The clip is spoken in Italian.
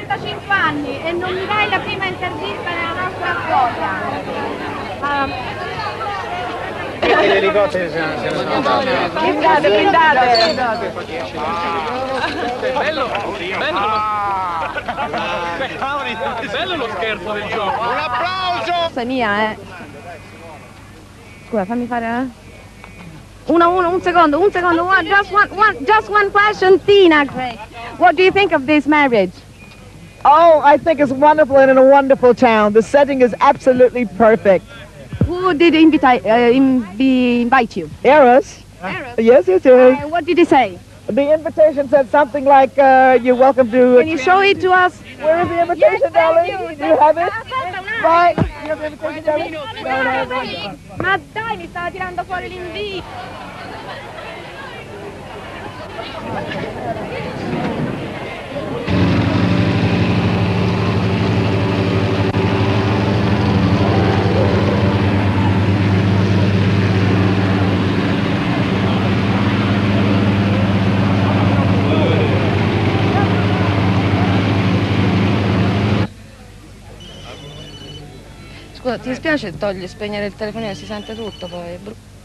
35 anni e non mi dai la prima intervista nella nostra storia. Le elicotteri se ne sono andati. Brindate. Bello, bello lo scherzo del gioco. Un applauso! Questa è mia, Scusa, fammi fare, un secondo, just one question, Tina. What do you think of this marriage? Oh, I think it's wonderful and in a wonderful town. The setting is absolutely perfect. Who did invite you? Eros? Eros? Yes, it is. What did he say? The invitation said something like, you're welcome to... Can you show it to us? Where is the invitation, darling? Do you have it? Right. You have the invitation, darling? No. Ma dai, mi stava tirando fuori l'invito. Scusa, ti dispiace spegnere il telefonino, si sente tutto poi?